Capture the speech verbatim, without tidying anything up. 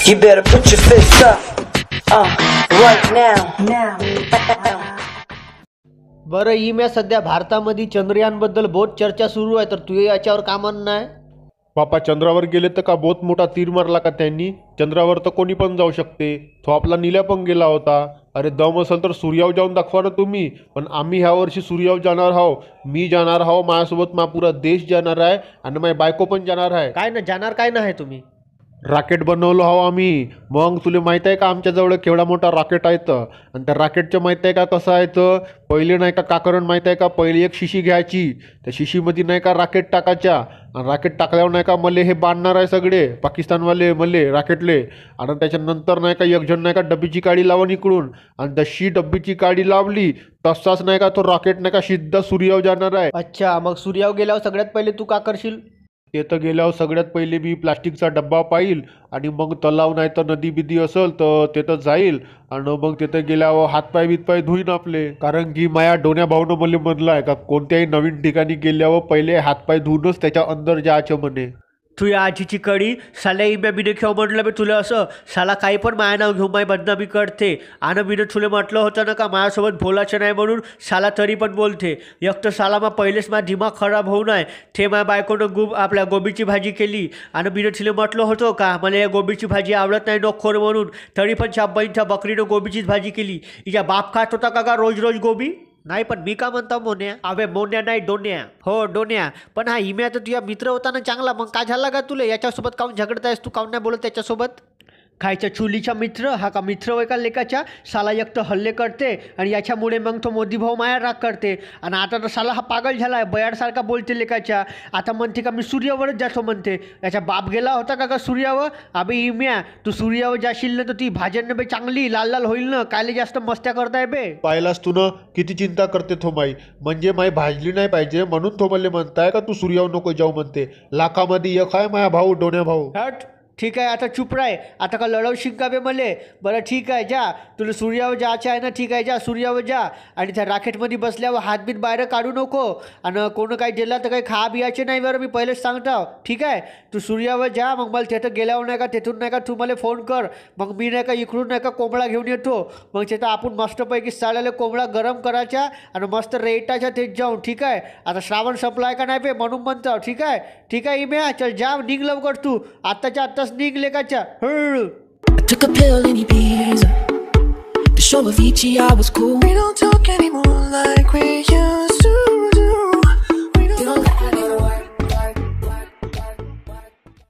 You better put your fists up, uh, right now. Now. बरं इम्या सध्या भारतामध्ये चंद्रयान बद्दल बहुत चर्चा सुरू आहे, तर तू याच्यावर का म्हणणं आहे? बापा चंद्रावर गेले तर का बहुत मोठा तीर मारला का त्यांनी? चंद्रावर तर कोणी पण जाऊ शकते. तो आपला नील्या पण गेला होता. अरे दम असेल तर सूर्यावर जाऊन दाखवा ना तुम्ही. पण आम्ही ह्या वर्षी सूर्यावर जाणार आहो. मी जाणार आहो, माझ्यासोबत मा पुरा देश जाणार आहे आणि माझी बायको पण जाणार आहे. काय ना जाणार काय ना आहे तुम्ही? रॉकेट बनवलो आहो आम्ही. मग तुला माहीत आहे का आमच्याजवळ केवढा मोठा रॉकेट आहे तर? आणि त्या रॉकेटचं माहीत आहे का कसं आहे तर? पहिले नाही का काकरण माहीत आहे का, पहिली एक शिशी घ्यायची, त्या शिशीमध्ये नाही का रॉकेट टाकायच्या, आणि रॉकेट टाकल्यावर नाही का मले हे बांधणार आहे सगळे पाकिस्तानवाले मले रॉकेटले. आणि त्याच्यानंतर नाही का एक जण नाही का डब्बीची काडी लावून इकडून, आणि तशी डब्बीची काडी लावली तसाच नाही का तो रॉकेट नाही का सिद्धा सूर्यावर जाणार आहे. अच्छा, मग सूर्यावर गेल्यावर सगळ्यात पहिले तू का करशील? ते तर गेल्यावर सगळ्यात पहिले मी प्लास्टिकचा डब्बा पाहिल, आणि मग तलाव नाही तर नदी बिदी असेल तर तिथं जाईल, आणि मग तिथं गेल्यावर हातपाय बितपाय धुईन आपले. कारण की माया डोन्या भाऊनं मला म्हणलं आहे का कोणत्याही नवीन ठिकाणी गेल्यावर पहिले हातपाय धुवूनच त्याच्या अंदर जायचं म्हणे. तू या आजीची कडी साला इम्या बिने खेळ म्हटलं मी तुला असं साला काही पण माया नाव घेऊन माय बदनामी करते. आणि बिनं तुला म्हटलं होतं ना का माझ्यासोबत बोलायचं नाही म्हणून, साला तरी पण बोलते. एक तर साला मा पहिलेच माझा दिमाग खराब होऊ नये ते माझ्या बायकोनं गुब आपल्या गोबीची भाजी केली, आणि बिनं तिला म्हटलं होतं का मला या गोबीची भाजी आवडत नाही नोखोर म्हणून, तरी पण शाब्बाईंच्या बकरीनं गोबीचीच भाजी केली. हिच्या बाप खात होता का का रोज रोज गोबी? नाही पण मी का म्हणतो मोन्या? अबे मोन्या नाही डोन्या. हो डोन्या. पण हा इम्या तर तुझा मित्र होता ना चांगला, मग काय झाला का तुला याच्यासोबत? काऊन झगडतायस तू? काऊन नाही बोलत त्याच्यासोबत? खायच्या चुलीचा मित्र हा का मित्र होय का लेकाच्या? साला एक तर हल्ले करते आणि याच्यामुळे मग तो मोदी भाऊ माया राग करते, आणि आता तर साला हा पागल झाला आहे, बयाडसारखा बोलते लेकाच्या. आता म्हणते का मी सूर्यावरच जातो म्हणते. याचा बाप गेला होता का का सूर्यावर? अबे इम्या तू सूर्यावर जाशील ना तर ती भाजन बे चांगली लाल लाल होईल ना, कायले जास्त मस्त्या करताय बे? पाहिलास तू ना किती चिंता करते तो माई, म्हणजे माई भाजली नाही पाहिजे म्हणून तो मला म्हणताय का तू सूर्यावर नको जाऊ म्हणते. लाखामध्ये एक आहे माझा भाऊ डोन्या भाऊ. हट ठीक आहे, आता चुप राय. आता का लढव शिकावे मले? बरं ठीक आहे जा, तुला सूर्यावर जायचं आहे ना, ठीक आहे जा सूर्यावर जा. आणि त्या रॉकेटमध्ये बसल्यावर हातबीत बाहेर काढू नको, आणि कोण काही दिला तर काही खा बियाचे नाही बरं, मी पहिलेच सांगतो ठीक आहे. तू सूर्यावर जा, मग मला तिथं गेल्यावर नाही का तिथून नाही का तू मला फोन कर, मग मी नाही का इकडून नाही का कोंबडा घेऊन येतो. मग तिथं आपण मस्तपैकी साळ्याला कोंबडा गरम करायचा आणि मस्त रेटाच्या तेच जाऊन, ठीक आहे. आता श्रावण संपलाय का नाही पे म्हणून म्हणतो, ठीक आहे ठीक आहे इम्या चल जा निघ लवकर तू, आत्ताच्या आत्ता निघले काच्या. I took a pill in Ibiza to show Avicii I was cool. We don't talk anymore like we used